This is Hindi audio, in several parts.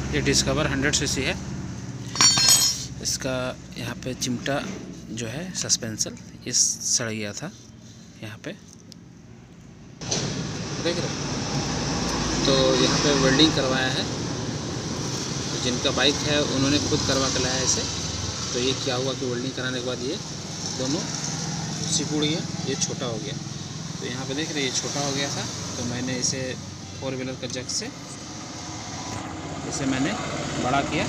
ये डिस्कवर 100 सीसी है। इसका यहाँ पे चिमटा जो है सस्पेंशन ये सड़ गया था यहाँ पे, देख रहे। तो यहाँ पे वेल्डिंग करवाया है, तो जिनका बाइक है उन्होंने खुद करवा के लाया इसे। तो ये क्या हुआ कि वेल्डिंग कराने के बाद ये दोनों सिकुड़ गया, ये छोटा हो गया। तो यहाँ पे देख रहे ये छोटा हो गया था, तो मैंने इसे 4 व्हीलर का जैक से इसे मैंने बड़ा किया,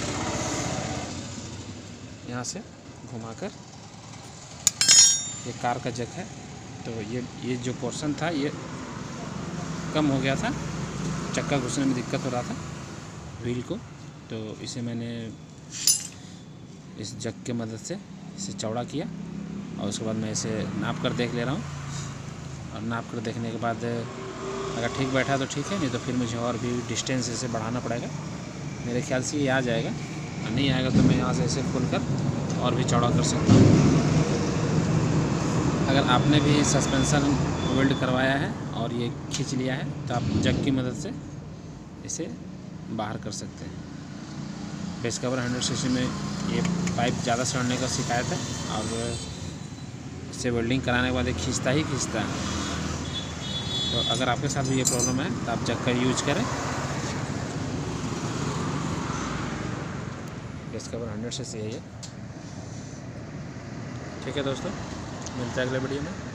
यहाँ से घुमाकर। ये कार का जैक है, तो ये जो पोर्शन था ये कम हो गया था, चक्का घुसने में दिक्कत हो रहा था व्हील को। तो इसे मैंने इस जग के मदद से इसे चौड़ा किया और उसके बाद मैं इसे नाप कर देख ले रहा हूँ। और नाप कर देखने के बाद अगर ठीक बैठा तो ठीक है, नहीं तो फिर मुझे और भी डिस्टेंस इसे बढ़ाना पड़ेगा। मेरे ख्याल से ये आ जाएगा, और नहीं आएगा तो मैं यहाँ से इसे खोलकर और भी चौड़ा कर सकता हूँ। अगर आपने भी सस्पेंशन वेल्ड करवाया है और ये खींच लिया है तो आप जग की मदद से इसे बाहर कर सकते हैं। डिस्कवर 100 सीसी में ये पाइप ज़्यादा सड़ने का शिकायत है, और इसे वेल्डिंग कराने के बाद ये खींचता ही खींचता है। तो अगर आपके साथ भी ये प्रॉब्लम है तो आप जग का यूज करें। डिस्कवर 100 सीसी है ये। ठीक है दोस्तों, मिलते हैं अगले वीडियो में।